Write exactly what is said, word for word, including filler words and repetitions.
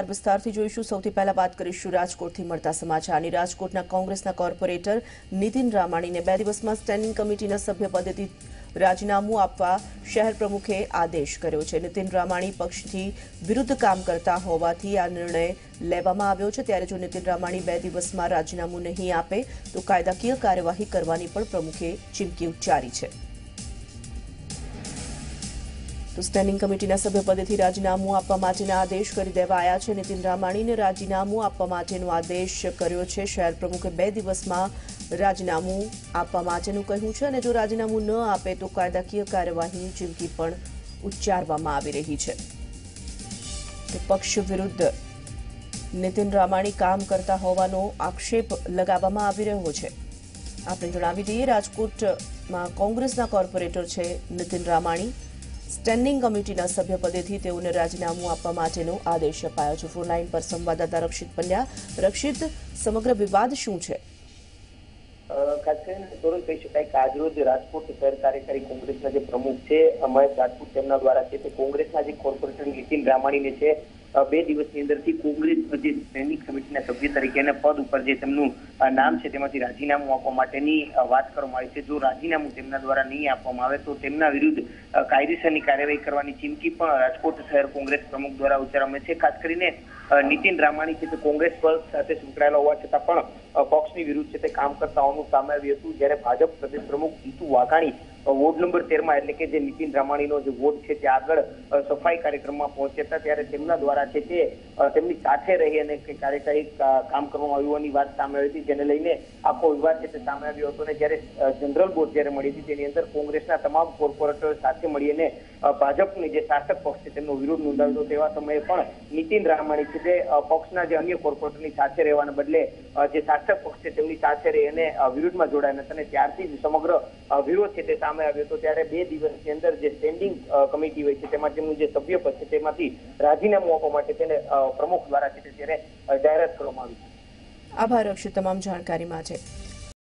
વિસ્તારથી જોઈશું। સૌથી પહેલા વાત કરીશું રાજકોટથી મળતા સમાચારની। રાજકોટના કોંગ્રેસના કોર્પોરેટર નીતિન રામાણીને બે દિવસમાં સ્ટેન્ડિંગ કમિટીના સભ્યપદેથી રાજીનામું આપવા શહેર પ્રમુખે આદેશ કર્યો છે। નીતિન રામાણી પક્ષથી વિરુદ્ધ કામ કરતા હોવાથી આ નિર્ણય લેવામાં આવ્યો છે। ત્યારે જો નીતિન રામાણી બે દિવસમાં રાજીનામું નહીં આપે તો કાયદાકીય કાર્યવાહી કરવાની પણ પ્રમુખે ચીમકી ઉચ્ચારી છે। તો સ્ટેન્ડિંગ કમિટીના સભ્યપદેથી રાજીનામું આપવા માટેના આદેશ કરી દેવાયા છે। નીતિન રામાણીને રાજીનામું આપવા માટેનો આદેશ કર્યો છે। શહેર પ્રમુખે બે દિવસમાં રાજીનામું આપવા માટેનું કહ્યું છે અને જો રાજીનામું ન આપે તો કાયદાકીય કાર્યવાહીની ચીમકી પણ ઉચ્ચારવામાં આવી રહી છે। તો પક્ષ વિરુદ્ધ નીતિન રામાણી કામ કરતા હોવાનો આક્ષેપ લગાવવામાં આવી રહ્યો છે। આપણે જણાવી દઈએ, રાજકોટમાં કોંગ્રેસના કોર્પોરેટર છે નીતિન રામાણી। સ્ટેન્ડિંગ કમિટીના સભ્યપદેથી તેઓને રાજીનામું આપવા માટેનો આદેશ અપાયો છે। ફોન લાઈન પર સંવાદદાતા રક્ષિત પંડ્યા। રક્ષિત, સમગ્ર વિવાદ શું છે? ખાસ કરીને તોરણ કહી શકાય કે આજરોજ રાજકોટ શહેર કાર્યકારી કોંગ્રેસના જે પ્રમુખ છે મહેશ રાજપૂત તેમના દ્વારા છે તે કોંગ્રેસના જે કોર્પોરેટર નીતિન રામાણીને છે બે દિવસની અંદરથી કોંગ્રેસ જે સ્ટેન્ડિંગ કમિટીના સભ્ય તરીકેના પદ ઉપર જે તેમનું નામ છે તેમાંથી રાજીનામું આપવા માટેની વાત કરવામાં આવી છે। જો રાજીનામું તેમના દ્વારા નહીં આપવામાં આવે તો તેમના વિરુદ્ધ કાયદેસરની કાર્યવાહી કરવાની ચીમકી પણ રાજકોટ શહેર કોંગ્રેસ પ્રમુખ દ્વારા ઉચ્ચારવામાં છે। ખાસ કરીને નીતિન રામાણી છે તે કોંગ્રેસ પક્ષ સાથે સંકળાયેલા હોવા છતાં પણ પક્ષની વિરુદ્ધ છે તે કામ કરતા હોવાનું સામે આવ્યું હતું। જ્યારે ભાજપ પ્રદેશ પ્રમુખ જીતુ વાઘાણી વોર્ડ નંબર તેર માં એટલે કે જે નીતિન રામાણીનો જે વોર્ડ છે ત્યાં આગળ સફાઈ કાર્યક્રમમાં પહોંચ્યા હતા ત્યારે તેમના દ્વારા છે તે તેમની સાથે રહી અને કાર્યકારી કામ કરવામાં આવ્યું હોવાની વાત સામે આવી હતી, જેને લઈને આખો વિવાદ છે તે સામે આવ્યો હતો। અને જ્યારે જનરલ બોર્ડ જ્યારે મળી હતી તેની અંદર કોંગ્રેસના તમામ કોર્પોરેટરો સાથે મળીને ભાજપની જે શાસક પક્ષ છે તેમનો વિરોધ નોંધાવ્યો હતો। તેવા સમયે પણ નીતિન રામાણી છે તે પક્ષના જે અન્ય કોર્પોરેટરની સાથે રહેવાના બદલે જે શાસક પક્ષ છે તેમની સાથે રહી અને વિરોધમાં જોડાયા હતા અને ત્યારથી જ સમગ્ર વિરોધ છે તે સામે આવ્યો હતો। ત્યારે બે દિવસની અંદર જે સ્ટેન્ડિંગ કમિટી હોય છે તેમાં તેમનું જે સભ્યપદ છે તેમાંથી રાજીનામું આપવા માટે તેને પ્રમુખ દ્વારા છે ત્યારે જાહેરાત કરવામાં આવી છે। આભાર રક્ષિત તમામ જાણકારી માટે।